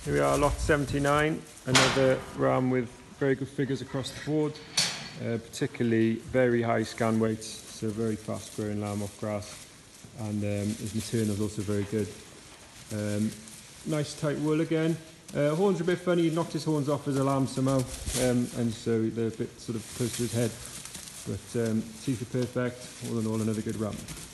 Here we are, lot 79, another ram with very good figures across the board, particularly very high scan weights, so very fast growing lamb off grass, and his maternal is also very good. Nice tight wool again. Horns are a bit funny, he knocked his horns off as a lamb somehow, and so they're a bit sort of close to his head, but teeth are perfect. All in all, another good ram.